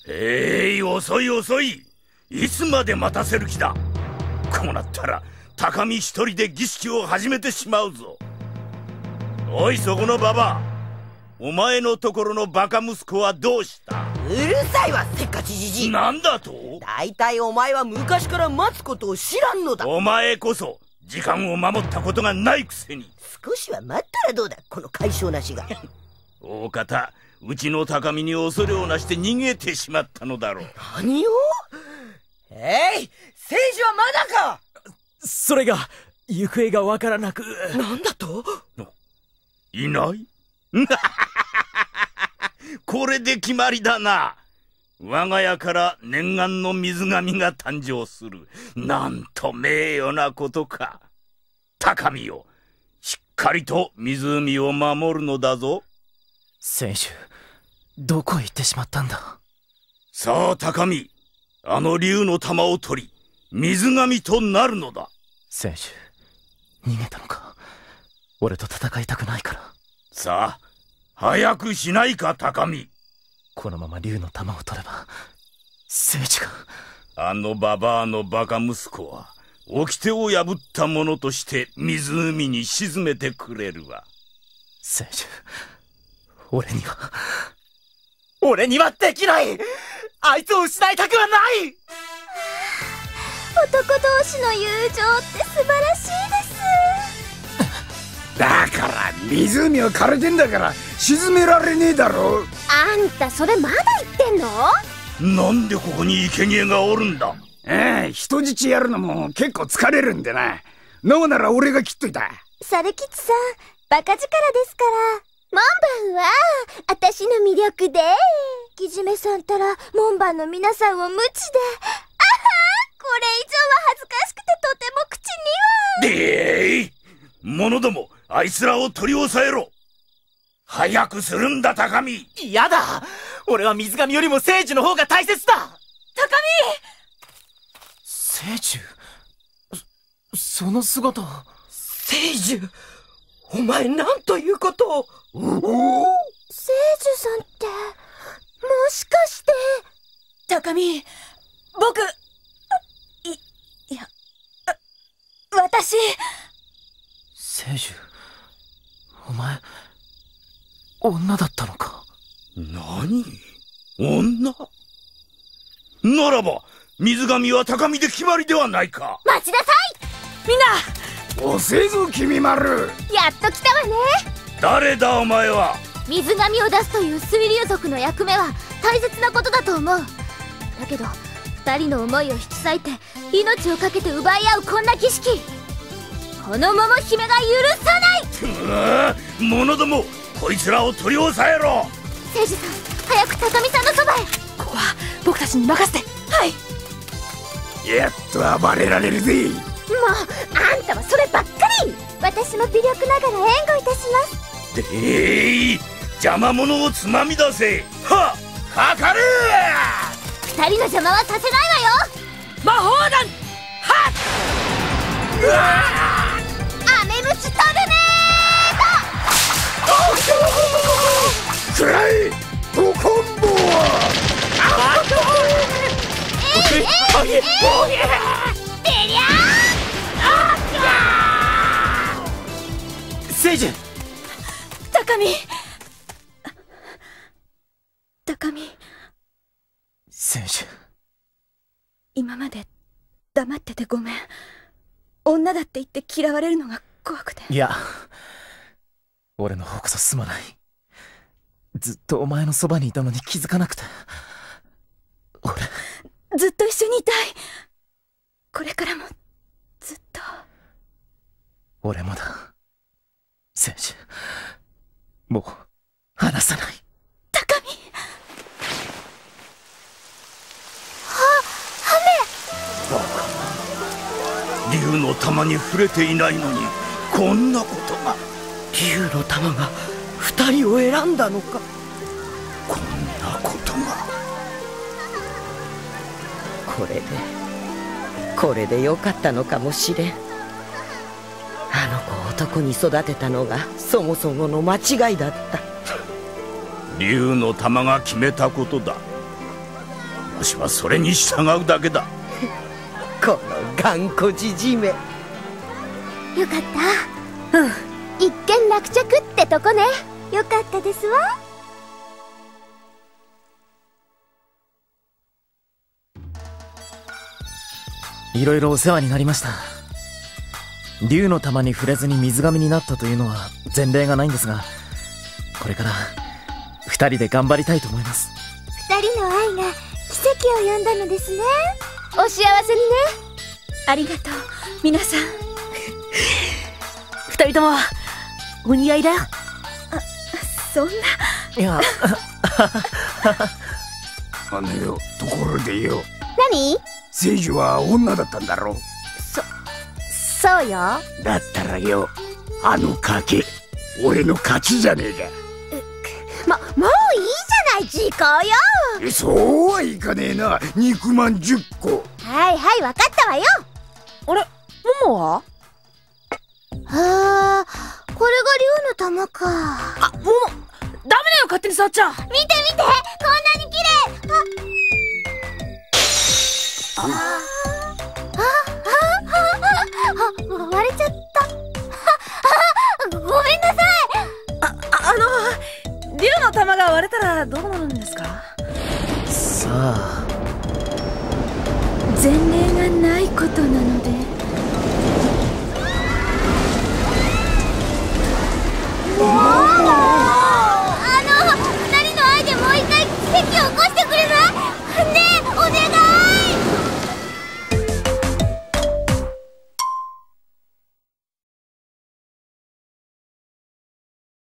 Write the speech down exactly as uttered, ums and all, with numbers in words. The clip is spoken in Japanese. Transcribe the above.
えい、遅い遅い。いつまで待たせる気だ。こうなったら高見一人で儀式を始めてしまうぞ。おい、そこのババア、お前のところのバカ息子はどうした？ うるさいわ、せっかちじじい。 なんだと？ だいたいお前は昔から待つことを知らんのだ。 お前こそ時間を守ったことがないくせに。 少しは待ったらどうだ、この解消なしが。 大方うちの高見に恐れをなして逃げてしまったのだろう。 何を？えい、聖司はまだか？ それが行方がわからなく。 なんだと？ いないこれで決まりだな。我が家から念願の水神が誕生する。なんと名誉なことか。高見よ、しっかりと湖を守るのだぞ。 選手、どこへ行ってしまったんだ。 さあ高見、あの竜の玉を取り水神となるのだ。 選手、逃げたのか。俺と戦いたくないから。 さあ早くしないか高見。 このまま竜の玉を取れば聖司が。 あのババアのバカ息子は掟を破った者として湖に沈めてくれるわ。 聖司、俺には俺にはできない。あいつを失いたくはない。 男同士の友情って素晴らしいです。 だから湖は枯れてんだから沈められねえだろ。 あんたそれまだ言ってんの？ なんでここに生贄がおるんだ。 ええ、人質やるのも結構疲れるんでな。脳なら俺が切っといた。 猿吉さん、バカ力ですから。門番は私の魅力で、木締めさんたら門番の皆さんを無知で、あはこれ以上は恥ずかしくてとても口には。 でーい、者ども、あいつらを取り押さえろ。早くするんだ高見。 嫌だ。俺は水神よりも聖樹の方が大切だ。高見。聖樹、そ、その姿。 聖樹、お前なんということを。 聖樹さんって、もしかして。 高見、僕、い、いや、私。 聖樹、お前、女だったのか。 何？女？ならば水神は高見で決まりではないか。 待ちなさい、みんな。 遅えぞ君丸。 やっと来たわね。 誰だお前は。 水神を出すという水流族の役目は大切なことだと思う。だけど二人の思いを引き裂いて命を懸けて奪い合うこんな儀式、この桃姫が許さない。 うー、者ども、こいつらを取り押さえろ。 聖司さん、早く高見さんのそばへ。 ここは僕たちに任せて。はい。 やっと暴れられるぜ。 もうあんたはそればっかり。私も微力ながら援護いたします。 でーい、邪魔者をつまみ出せ。はっ、かかれ。 二人の邪魔はさせないわよ。 魔法弾。はっ、うわー、アメムシトルネくらえドコンボー。あっええええええりゃー。聖樹、 高見、高見。 聖樹、 今まで黙っててごめん。女だって言って嫌われるのが怖くて。 いや、俺の方こそすまない。ずっとお前のそばにいたのに気づかなくて。俺ずっと一緒にいたい。これからもずっと。 俺もだ聖樹、もう離さない。 高見。 竜の玉に触れていないのにこんなことが。 竜の玉が二人を選んだのか。 こんなことが。 これでこれでよかったのかもしれん。あの子を男に育てたのがそもそもの間違いだった。 竜の玉が決めたことだ。 わしはそれに従うだけだ。 この頑固じじめ。 よかった。うん。一件落着ってとこね。よかったですわ。 いろいろお世話になりました。竜の玉に触れずに水神になったというのは前例がないんですが、これから二人で頑張りたいと思います。 二人の愛が奇跡を呼んだのですね。お幸せにね。 ありがとう皆さん。二人ともお似合いだよ。あ、そんな。 いやあのよ、ところでよ、 何？ 聖樹は女だったんだろう。 そそうよ。 だったらよ、あの賭け俺の勝ちじゃねえか。ま、もういいじゃない、時効よ。 え、そうはいかねえな。肉まんじゅっこ。 はいはい、わかったわよ。 あれ、モモは？ はあ、これが竜の玉か。 あ、モモ、ダメだよ、勝手に触っちゃ。見て見て、こんなに綺麗。あ、あ、あ、あ、あ、割れちゃった。あ、ごめんなさい。 あ、あの、竜の玉が割れたらどうなるんですか？ さあ、 前例がないことなので。 もう